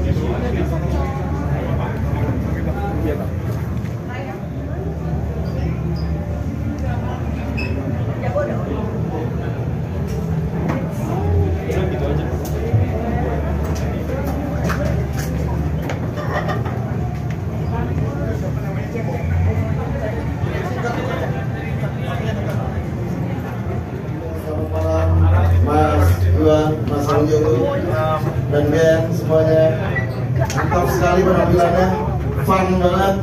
Mas Anjulu dan Ben semuanya mantap sekali penampilannya, fun banget.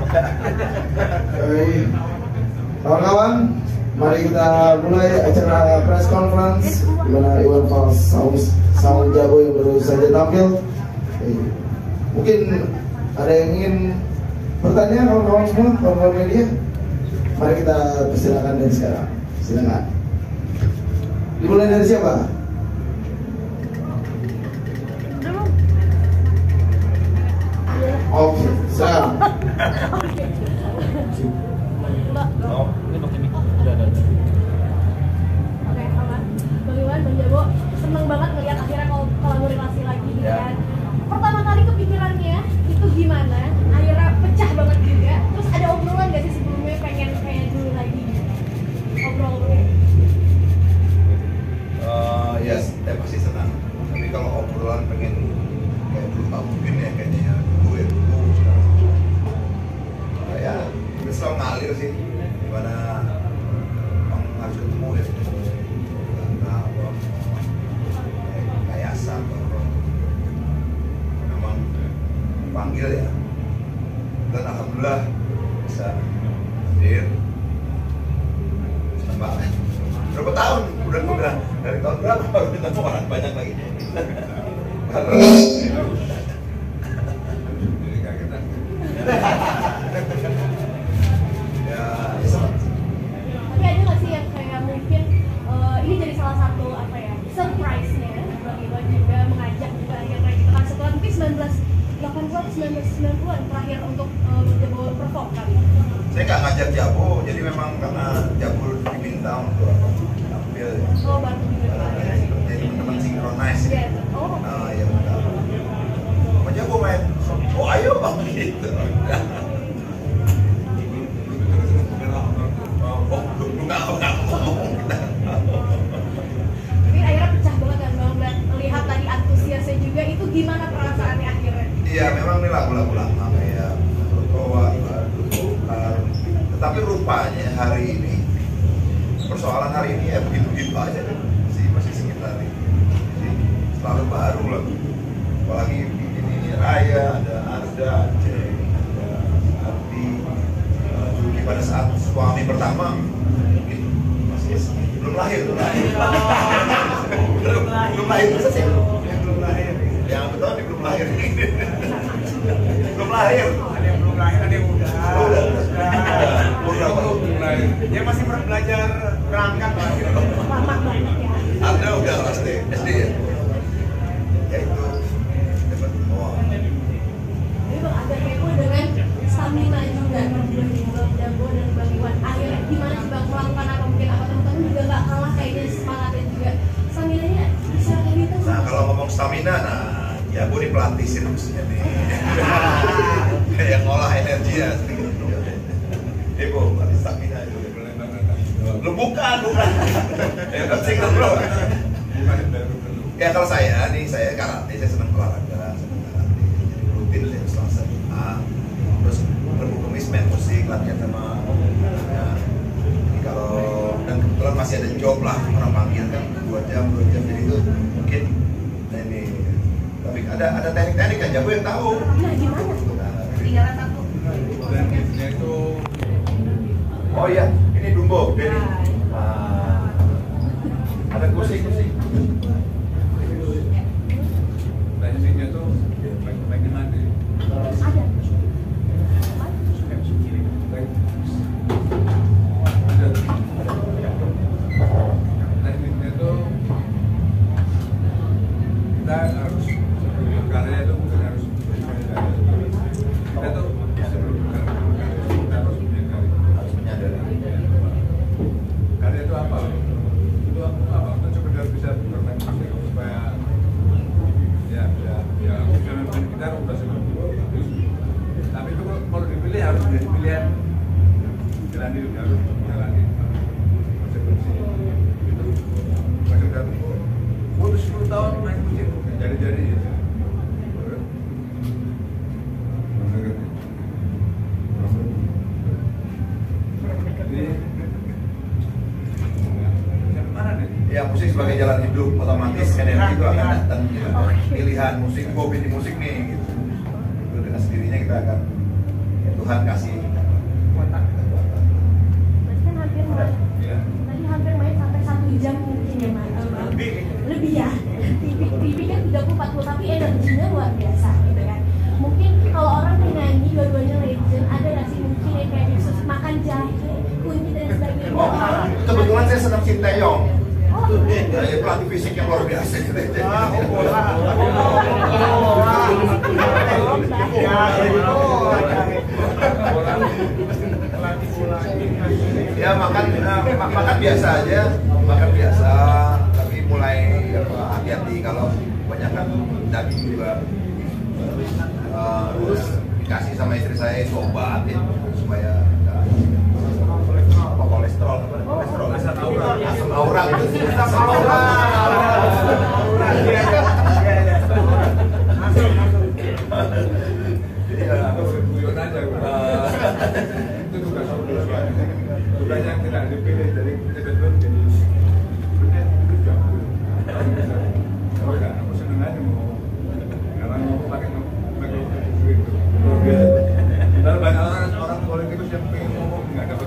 Kawan-kawan, mari kita mulai acara press conference di mana Iwan Fals Saung Jago yang baru saja tampil. Mungkin ada yang ingin bertanya, kawan-kawan semua, kawan-kawan media. Mari kita persilakan dari sekarang. Silakan. Dimulai dari siapa? Oke, siap. Oh, ini pakai mic. Udah. Oke, aman. Bang Iwan, Bang Jago, seneng banget ngeliat akhirnya kolaborasi lagi gitu kan. Pertama kali kepikirannya itu gimana? Akhirnya pecah banget juga. Terus ada obrolan gak sih sebelumnya pengen kayak dulu lagi? Obrolnya? Ya, saya pasti senang. Tapi kalau obrolan pengen kayak dulu tak mungkin ya kayaknya dulu sekarang. Ya, itu selalu ngalir sih. Gimana harus ketemu ya. Kayak asal memang panggil ya. Dan alhamdulillah bisa hadir. Senang banget. Berapa tahun? Udah dari tahun berapa baru ketemu orang banyak lagi. Jadi kagetan. Ya, Tapi ada nggak sih yang kayak mungkin ini jadi salah satu apa ya surprise-nya Bang Iwan juga mengajak juga akhirnya kita kan setelah mungkin 1980-an 1990-an terakhir untuk Jago perform kali. saya nggak ngajak Jabu, jadi memang karena Jabu diminta untuk tampil. Oh, baru juga. Jadi teman-teman sinkronize. Iya, oh. Ya udah. Mau Jabu main? Oh ayo bang gitu. Oh nggak mau. Tapi akhirnya pecah banget kan Bang, dan melihat tadi antusiasnya juga itu gimana perasaannya akhirnya? Iya memang ini lagu-lagu lama kayak Rokowa, tetapi rupanya hari ini persoalan hari ini ya begitu-begitu aja kan masih sekitar ini. Jadi selalu baru lagu. Apalagi ini Raya, ada Arda, Aceh, ada Ardi, Juki pada saat suami pertama mungkin masih belum lahir. Belum lahir masa sih? Belum lahir. Yang betul ini belum lahir. Belum lahir. Ada yang belum lahir, ada yang udah. Belum lahir. Dia masih belajar berangkat lah. Lama banget ya. Ada udah kelas SD ya. Ya itu dapat oh. Jadi Bang agak kepo dengan stamina juga Bang Jago dan Bang Iwan. Akhirnya gimana sih Bang melakukan apa mungkin apa teman-teman juga nggak kalah kayaknya semangatnya juga. Staminanya bisa kayak gitu. Nah kalau ngomong stamina, nah ya gue dipelatih sirkusnya nih. Kayak ngolah energi ya sedikit. Bu, pelatih stamina itu. Lu bukan. Ya kan single bro. Ya kalau saya karate, saya senang olahraga, senang karate. Jadi rutin ya Selasa terus Rabu Kamis main musik, latihan sama ya. Jadi kalau dan kebetulan masih ada job lah, orang panggil kan 2 jam jadi itu mungkin ini. Tapi ada teknik-teknik kan Jago yang tahu. Nah gimana? Tinggalan satu. Tekniknya itu Oh iya, ini Dumbo, Denny. Ada kursi. tekniknya tuh bagian mana? Ada. Tekniknya tuh kita harus sebelum karya itu bukan harus kita tuh sebelum karya kita harus Menyadari. karya itu apa? Itu apa? Itu sekedar bisa bermain musik supaya ya sekarang udah 90. Tapi itu kalau dipilih harus jadi pilihan jalani konsekuensi itu maksudnya udah 10 tahun main musik jadi ya musik sebagai jalan hidup, otomatis energi itu akan datang gitu. Pilihan musik, hobi di musik nih gitu. Itu dengan sendirinya kita akan ya, Tuhan kasih kekuatan. Berarti kan hampir main, Ya. tadi hampir main sampai 1 jam mungkin ya Mas. Lebih ya. TV kan 30-40 tapi energinya luar biasa gitu kan. Mungkin kalau orang penyanyi dua-duanya legend, ada nggak sih mungkin yang kayak khusus makan jahe, kunyit dan sebagainya? Oh, kebetulan saya senang Sinteyong. Ya, pelatih fisik yang luar biasa. Ya makan biasa aja, makan biasa, tapi mulai hati-hati kalau kebanyakan daging juga. Terus dikasih sama istri saya itu obatin supaya kolesterol asam aurat jadi itu tugas yang tidak dipilih dari tiba-tiba jadi sebenarnya itu jago. Kalau enggak aku seneng aja mau sekarang mau pakai duit itu. Dan banyak orang politikus yang pengen ngomong nggak dapat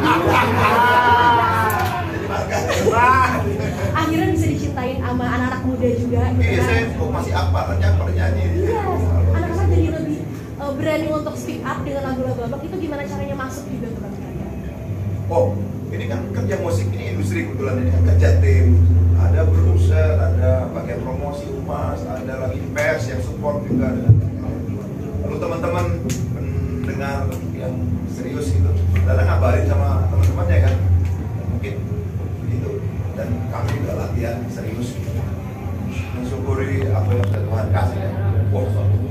Akhirnya bisa dicintain sama anak-anak muda juga gitu iya kan. saya kok masih apa nyanyi Iya, anak-anak jadi lebih berani untuk speak up dengan lagu-lagu abang. Itu gimana caranya masuk juga tuh Bang? oh ini kan kerja musik ini industri kebetulan ini kan kerja tim, ada produser, ada bagian promosi humas, ada lagi pers yang support juga. Lalu teman-teman pendengar yang serius gitu, kadang ngabarin sama teman-temannya kan, mungkin begitu. Dan kami juga latihan serius gitu, mensyukuri apa yang sudah Tuhan kasih ya. Wah,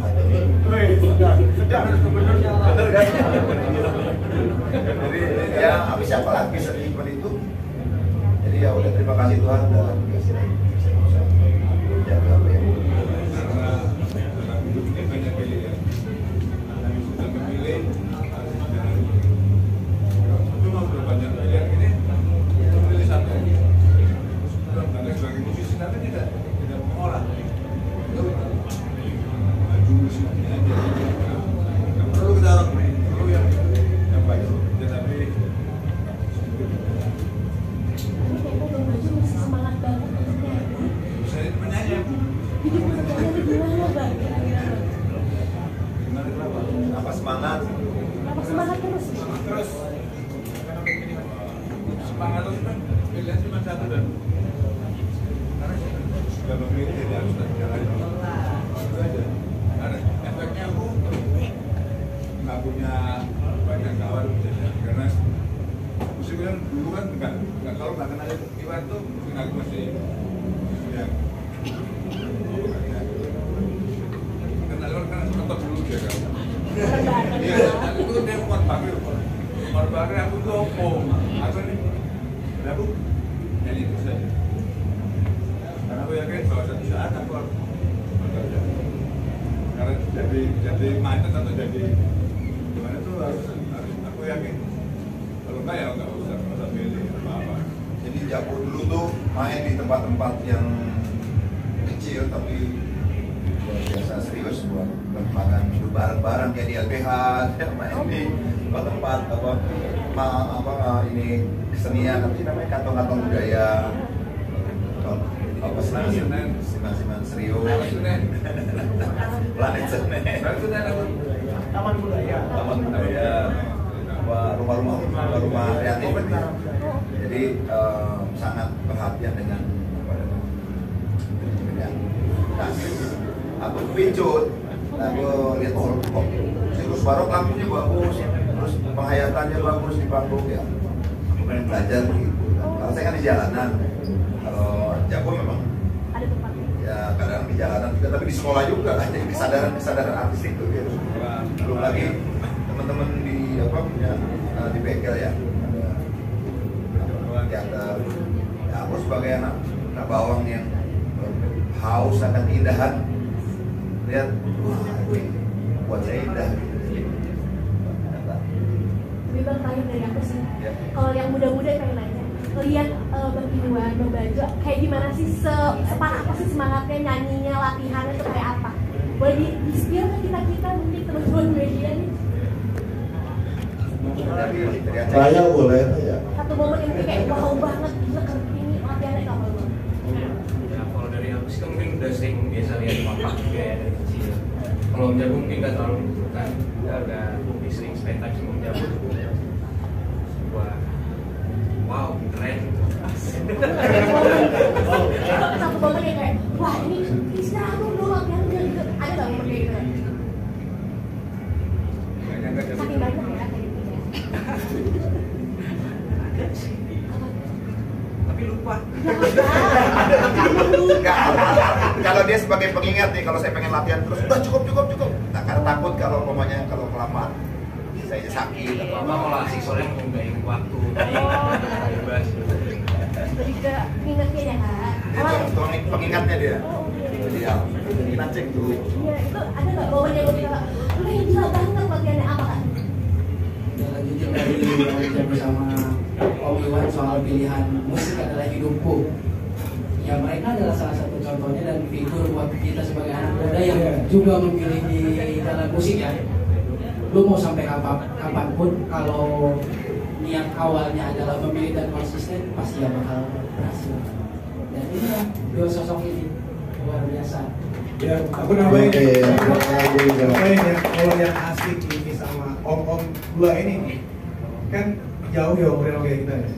bener kan? Jadi ya habis siapa lagi seperti itu. Jadi ya udah terima kasih Tuhan dan kasih jaga apa yang karena dalam hidup ini banyak pilihan. Dan sudah memilih cuma udah banyak pilihan ini memilih satu. Karena sebagai musisi tapi tidak mengolah. Maju musiknya aja. Nggak perlu kita perlu yang baik. Tetapi Ini kayaknya Bang Baju masih semangat banget untuk nyanyi. saya menyanyi. Hidup kesehariannya gimana Bang? Kira-kira Bang? Gimana kenapa? apa semangat. Apa semangat terus? Terus semangat itu kan pilihan cuma satu dan karena sudah memilih jadi harus jalan itu aja. Karena efeknya aku nggak punya banyak kawan karena musik kan dulu kan nggak kalau nggak kenal Iwan tuh mungkin aku masih yang kenal Iwan kan nonton dulu dia kan. Iya, aku tuh dia Umar Bakri. Umar Bakri aku tuh om. Aku nih, aku nyanyi terus aja. Karena aku yakin bahwa satu saat aku harus bekerja. Karena jadi mantan atau jadi gimana tuh harus aku yakin. Kalau enggak ya nggak usah pilih apa-apa. Jadi Jago dulu tuh main di tempat-tempat yang kecil tapi luar biasa serius buat makan bareng-bareng kayak di LBH, ya, main di tempat ini kesenian tapi namanya kantong-kantong budaya. Apa Senen serius. Planet Senen. Taman budaya. Rumah-rumah kreatif. Jadi sangat perhatian dengan aku pincut, aku lihat kok Sirkus Barok lampunya bagus, terus penghayatannya bagus di panggung ya. Aku pengen belajar gitu. Karena saya kan di jalanan. Kalau Jago memang Ada tempatnya. ya kadang di jalanan juga, tapi di sekolah juga ada kesadaran artistik itu gitu. Belum lagi teman-teman di punya di bengkel ya, ada teater. Ya, aku sebagai anak bawang yang haus akan keindahan, lihat wah ini buat saya indah gitu. Lebih Bang, terakhir dari aku sih, Ya. kalau yang muda-muda pengen nanya, lihat Bang Iwan, Bang Bajo, kayak gimana sih, separah apa sih semangatnya, nyanyinya, latihannya tuh kayak apa? Boleh di-spill ke kita mungkin teman-teman media nih. Raya boleh ya. Satu momen yang kayak wow banget, gila keren ini latihannya apa Bang? Ya kalau dari aku sih mungkin udah sering biasa lihat Bapak juga ya dari kecil. Kalau Om Jago mungkin nggak terlalu kan, udah lebih sering spend time sama Om Jago. Wah, wow keren. Satu momen yang kayak wah ini istirahat dulu latihannya gitu. Ada nggak momen kayak gitu? Saking banyak ya kayak gitu ya. Tapi lupa. Kalau dia sebagai pengingat nih, kalau saya pengen latihan terus, udah cukup. Nah, karena takut kalau kelamaan saya sakit atau Apa kalau asik soalnya mau nggak ingat waktu. Bebas. Jadi ke ingetnya ya Kak. itu pengingatnya dia. Oh, oke. Jadi ya, kita cek dulu. Iya, itu ada nggak momen yang lebih kakak, lu yang gila banget latihannya apa Kak? Ya lanjutin dari yang bersama Om Iwan soal pilihan musik adalah hidupku. Ya mereka adalah salah satu contohnya dan figur buat kita sebagai anak muda yang juga memilih di dalam musik ya. Lu mau sampai kapanpun kalau niat awalnya adalah memilih dan konsisten pasti ya bakal berhasil. Dan ini ya dua sosok ini luar biasa. Ya, aku nambahin Oke, ya. ya. Nambahin ya, kalau yang asik ini sama om-om gua ini kan jauh ya umurnya kayak kita ya.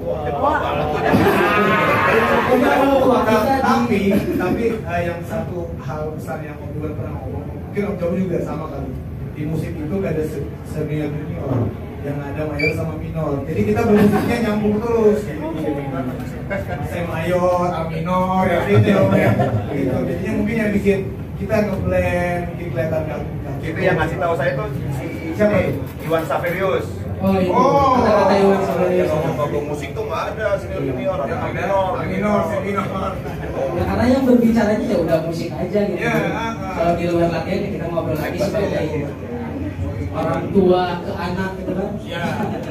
Tapi yang satu hal besar yang Om Iwan pernah ngomong, mungkin Om Jawa juga sama kali. Di musik itu gak ada senior junior, yang ada mayor sama minor. Jadi kita bermusiknya nyambung terus. Saya mayor, A minor, ya gitu. Jadinya mungkin yang bikin kita ngeblend, bikin kelihatan gabung. Itu yang ngasih tahu saya tuh si Siapa? Iwan Saverius. Oh itu Oh. kata-kata Iwan Dia sebenarnya. ngomong musik tuh nggak ada senior junior, ada A minor, minor. Ya, karena yang berbicaranya ya udah musik aja gitu. Ya, Kalau di luar latihan ya kita ngobrol lagi sebagai orang tua ke anak gitu kan. Ya.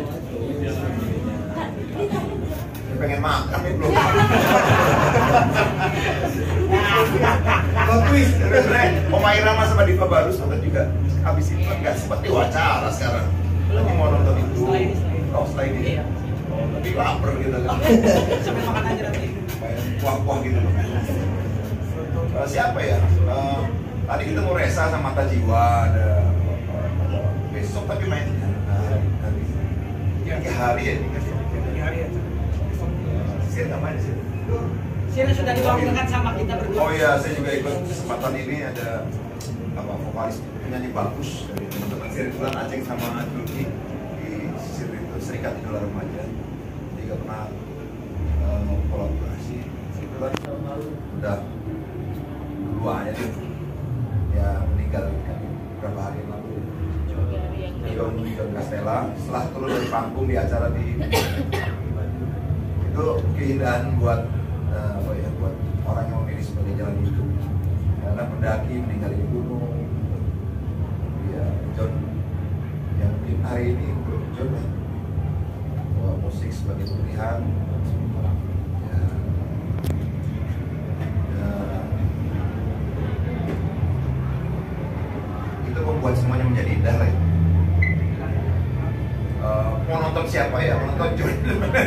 pengen makan nih belum. Plot twist. Om Irama sama Diva Barus nonton juga. Habis itu kan nggak sempat diwawancara sekarang. Lagi mau nonton itu. Oh setelah ini. Oh, tapi lapar gitu kan. Sampai makan aja nanti. Kuah-kuah gitu. Siapa ya? Tadi kita mau Resa sama Mata Jiwa ada. Besok tapi main tiga hari ya. Tiga hari ya. Sir nggak main sih. Sini sudah diwakilkan sama kita berdua. Oh iya, saya juga ikut kesempatan ini ada vokalis penyanyi bagus dari teman-teman Sirkulan Aceh sama Julki di Serikat Idola Remaja. Juga pernah kolaborasi. Sirkulan udah dua aja tuh ya meninggal beberapa hari yang lalu. John Castella setelah turun dari panggung di acara di itu keindahan buat buat orang yang memilih sebagai jalan hidup karena pendaki meninggal di gunung ya John yang mungkin hari ini untuk John bahwa musik sebagai pilihan itu membuat semuanya menjadi indah lah ya. Mau nonton siapa ya? Mau nonton John.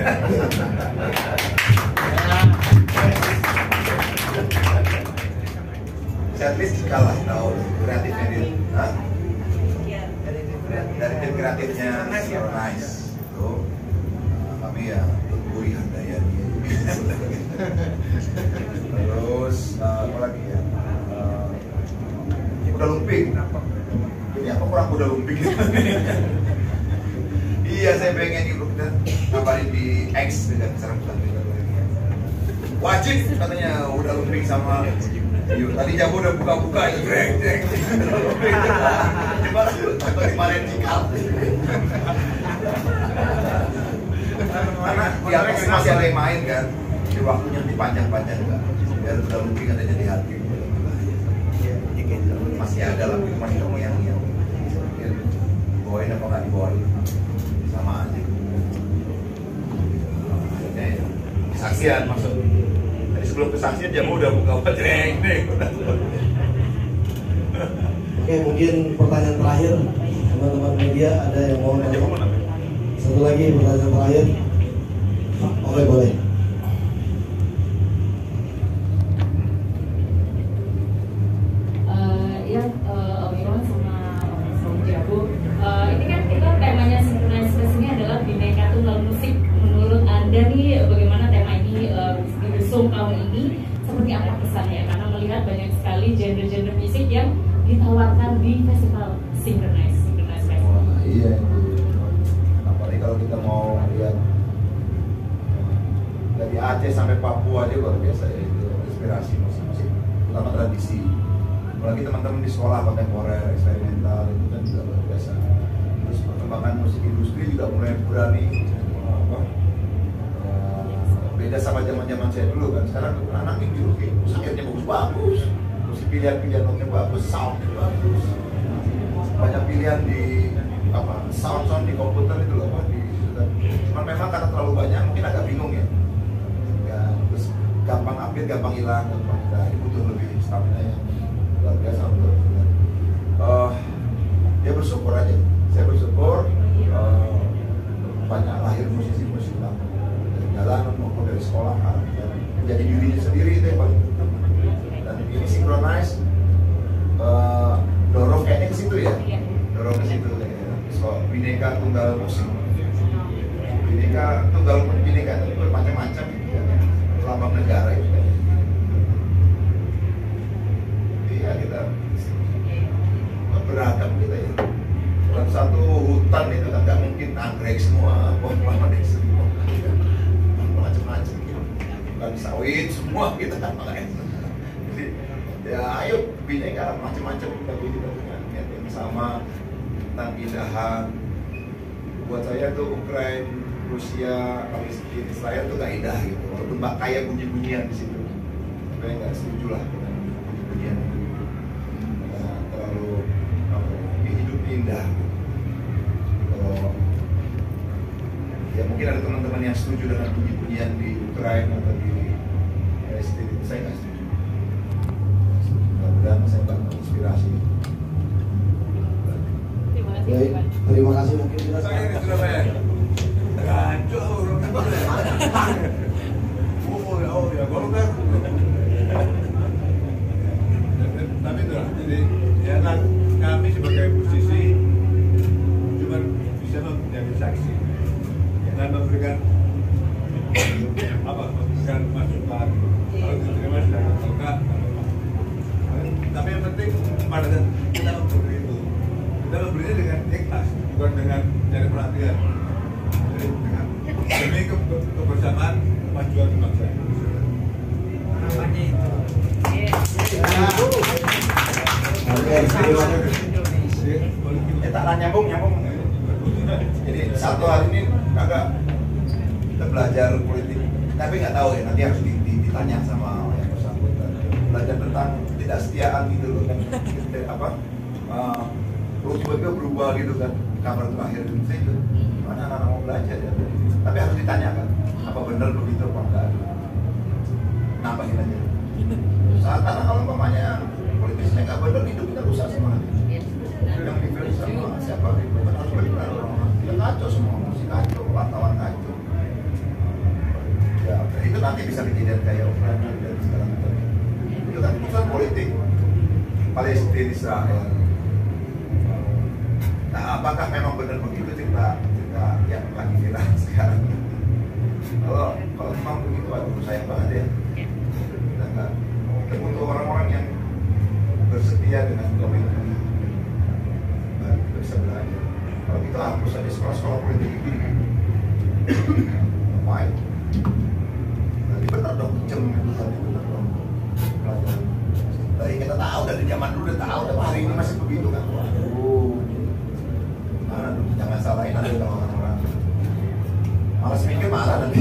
Setlist kalah tahu kreatifnya dia. Hah? Dari tim kreatifnya So Nice. Tuh. Kami ya Buri Handayani. Terus apa lagi ya? Kuda lumping. Ini apa kurang kuda lumping? Iya, saya pengen di grup kita ngabarin di X dengan sekarang bukan Twitter lagi. Wajib katanya udah lumping sama Iya, tadi Jabu udah buka-buka itu dreng. Coba atau di mana cikal. Karena di atas masih ada yang main kan, di waktunya dipanjang-panjang kan, biar udah mungkin ada jadi hati. Masih ada lah, cuma kamu yang bawain apa nggak dibawain sama aja. Kesaksian maksud. Tadi sebelum kesaksian Jamu udah buka dreng. Oke, mungkin pertanyaan terakhir teman-teman media ada yang mau nanya? Satu lagi pertanyaan terakhir. Oke, boleh. Om Iwan sama Om Jabu. Ini kan kita temanya Synchronized Fest ini adalah Bhinneka Tunggal Musik. Menurut Anda nih bagaimana tema ini diusung tahun ini? Seperti apa pesannya? Karena melihat banyak sekali genre-genre musik yang ditawarkan di festival Synchronized Fest. Iya. Apalagi kalau kita mau lihat dari Aceh sampai Papua aja luar biasa ya, itu inspirasi musik-musik, terutama tradisi. Apalagi teman-teman di sekolah kontemporer, eksperimental itu kan juga luar biasa. Terus perkembangan musik industri juga mulai berani beda sama zaman-zaman saya dulu kan. Sekarang anak industri musiknya bagus-bagus, musik pilihan-pilihan notnya bagus, soundnya bagus, banyak pilihan di sound di komputer itu loh cuman memang karena terlalu banyak mungkin agak bingung ya, terus gampang update, gampang hilang, ini butuh lebih stamina yang luar biasa untuk ya bersyukur aja. Saya bersyukur banyak lahir musisi-musisi dari jalanan maupun dari sekolah dan menjadi dirinya sendiri, itu yang paling penting. Dan ini Synchronized dorong kayaknya ke situ ya, dorong ke situ kayaknya. So, Bhinneka Tunggal Musik, Bhinneka itu bermacam-macam gitu kan, lambang negara itu kan. Iya, kita beragam kita ya. Dalam satu hutan itu kan nggak mungkin anggrek semua, pohon-pohon semua, macam-macam gitu. Bukan sawit semua kita kan makanya. Jadi ya ayo Bhinneka macam-macam, tapi kita punya niat yang sama tentang keindahan. Buat saya tuh Ukraina, Rusia, Palestina, Israel tuh gak indah gitu, walaupun kaya bunyi-bunyian di situ. Saya nggak setuju lah dengan bunyi-bunyian itu. Terlalu hidup indah. Kalau ya mungkin ada teman-teman yang setuju dengan bunyi-bunyian di Ukraina atau di Palestina, saya nggak setuju. Mudah-mudahan saya dapat inspirasi. Baik, terima kasih. Mungkin kita Saya di Surabaya. Hancur. Oh ya, Golkar. Tapi itulah, jadi ya kami sebagai musisi cuma bisa menjadi saksi dan memberikan memberikan masukan. Kalau diterima silahkan, kalau enggak. Tapi yang penting pada saat kita memberi itu, kita memberinya dengan ikhlas, bukan dengan cari perhatian. Jadi dengan demi kebersamaan kemajuan bangsa. Namanya itu. Oke, terima kasih. Tak nyambung. Jadi satu hari ini agak kita belajar politik, tapi nggak tahu ya, nanti harus ditanya sama yang bersangkutan. Belajar tentang ketidaksetiaan gitu loh kan, terus tiba-tiba berubah gitu kan, kabar terakhir itu saya itu mana anak-anak mau belajar ya, tapi harus ditanyakan apa benar begitu apa enggak, nambahin aja. Karena kalau umpamanya politisnya nggak benar, hidup kita rusak semua. Yang dipilih sama siapa itu kan harus benar. Kita kacau semua, musik kacau, wartawan kacau. Ya itu nanti bisa kejadian kayak Ukraina dan segala macam. Itu kan urusan politik. Palestina, Israel. Nah, apakah memang benar begitu cerita yang lagi viral sekarang? Kalau memang begitu, aduh sayang banget ya. Kita butuh orang-orang yang bersedia dengan komitmen. Baru kita bisa belajar. Kalau kita hapus aja sekolah-sekolah politik ini, ngapain? Nanti benar dong, jam itu tadi benar dong. Pelajaran begitu kan. Waduh. Nah, jangan salahin nanti kalau orang-orang malas mikir malah nanti.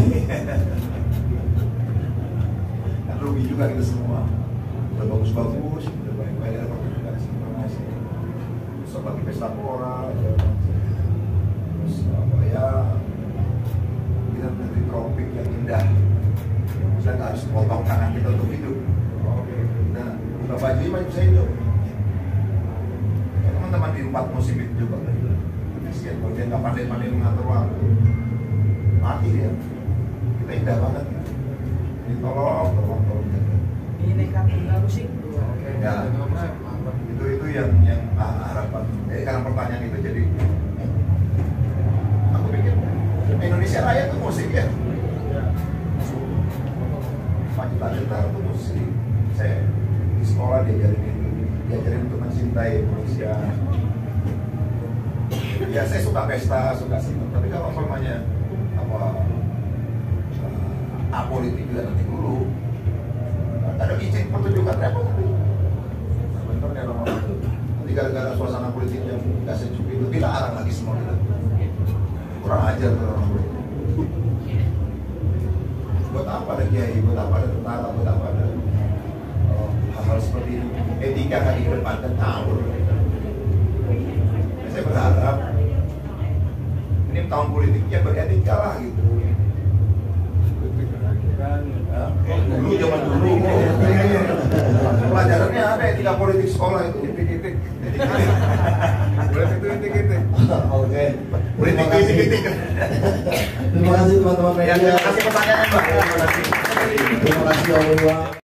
Kan rugi juga kita semua. Udah bagus-bagus, udah baik-baik, ada pertunjukan informasi. Terus bagi pesta pora, ya. Terus apa ya? Kita menjadi tropik yang indah. Kita nggak harus potong tangan kita untuk hidup. Oke. Nah, buka baju ini saya hidup. Teman-teman di 4 musim itu juga. Kasihan kalau dia nggak pandai-pandai mengatur waktu, mati dia. Kita indah banget. Ini tolong jaga. Ini kan musik. Ya, itu yang harapan. Jadi karena pertanyaan itu jadi aku pikir Indonesia Raya itu musik ya. Juta itu musik. Saya di sekolah diajarin untuk mencintai Indonesia. Ya saya suka pesta, suka sinetron. Tapi kalau umpamanya apolitik juga nanti dulu. Ada izin pertunjukan repot. Sebenarnya orang itu. Nanti gara-gara suasana politik yang nggak sejuk itu dilarang lagi semua itu. Kurang ajar tuh orang politik. Buat apa ada kiai, buat apa ada tentara, buat apa ada hal-hal seperti ini. Etika kan dikedepankan ngawur. Saya berharap ini tahun politik yang beretika lah gitu. Dulu zaman dulu pelajarannya apa etika politik sekolah itu titik-titik. Oke. Politik titik-titik. Terima kasih teman-teman media. Terima kasih pertanyaan Mbak. Terima kasih Om Iwan.